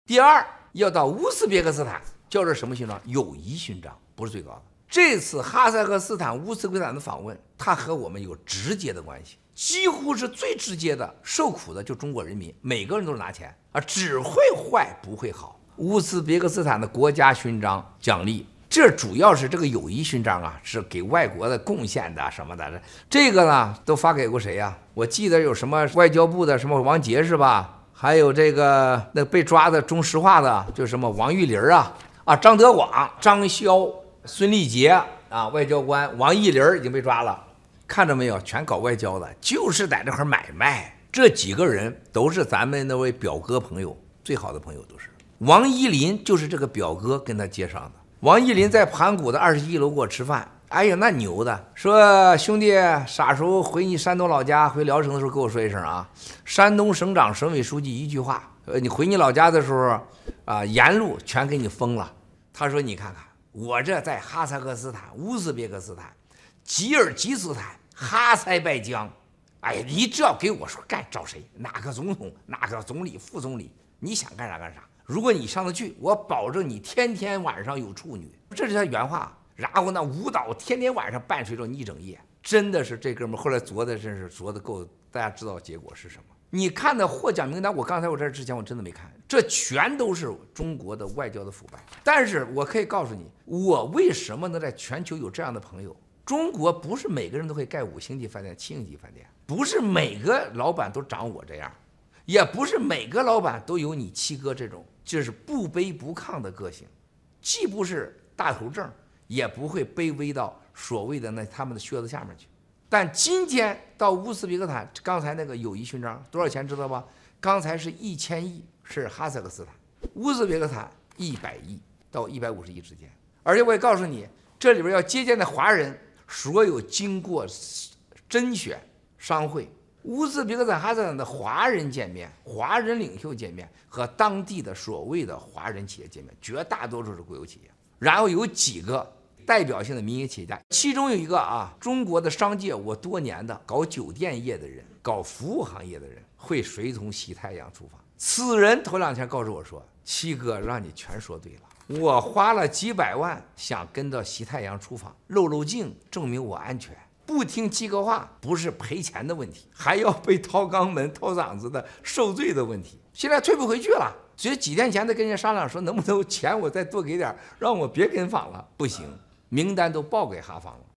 第二，要到乌兹别克斯坦，叫这什么勋章？友谊勋章，不是最高的。这次哈萨克斯坦、乌兹别克斯坦的访问，它和我们有直接的关系，几乎是最直接的。受苦的就中国人民，每个人都是拿钱啊，只会坏不会好。乌兹别克斯坦的国家勋章奖励。这主要是这个友谊勋章啊，是给外国的贡献的什么的。这个呢，都发给过谁呀？我记得有什么外交部的什么王杰是吧？还有这个那被抓的中石化的，就是什么王玉林张德广、张潇、孙立杰啊，外交官王毅林已经被抓了。看着没有，全搞外交的，就是在这块买卖。这几个人都是咱们那位表哥朋友，最好的朋友都是。王依林就是这个表哥跟他接上的。王依林在盘古的21楼给我吃饭，哎呀，那牛的，说兄弟，啥时候回你山东老家，回聊城的时候跟我说一声啊。山东省长、省委书记一句话，你回你老家的时候啊，沿路全给你封了。他说你看看，我这在哈萨克斯坦、乌兹别克斯坦、吉尔吉斯坦、哈塞拜疆，哎呀，你只要给我说干找谁，哪个总统、哪个总理、副总理，你想干啥干啥。如果你上得去，我保证你天天晚上有处女，这是他原话。然后那舞蹈天天晚上伴随着你一整夜，真的是这哥们后来作的真是作的够，大家知道结果是什么？你看的获奖名单，我刚才我这之前我真的没看，这全都是中国的外交的腐败。但是我可以告诉你，我为什么能在全球有这样的朋友？中国不是每个人都会盖5星级饭店、7星级饭店，不是每个老板都长我这样，也不是每个老板都有你七哥这种。就是不卑不亢的个性，既不是大头症，也不会卑微到所谓的他们的靴子下面去。但今天到乌兹别克斯坦，刚才那个友谊勋章多少钱知道吧？刚才是1000亿，是哈萨克斯坦，乌兹别克斯坦100亿到150亿之间。而且我也告诉你，这里边要接见的华人，所有经过甄选商会。乌兹别克斯坦、哈萨克斯坦的华人见面、华人领袖见面和当地的所谓的华人企业见面，绝大多数是国有企业，然后有几个代表性的民营企业家，其中有一个中国的商界我多年的搞酒店业的人、搞服务行业的人会随同西太阳出访。此人头2天告诉我说：“七哥，让你全说对了，我花了几百万想跟到西太阳出访，露镜，证明我安全。”不听七哥话，不是赔钱的问题，还要被掏肛门、掏嗓子的受罪的问题。现在退不回去了，所以几天前他跟人家商量说，能不能钱我再多给点，让我别跟访了。不行，名单都报给哈方了。